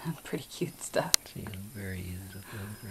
Pretty cute stuff. Yeah, very easy to build,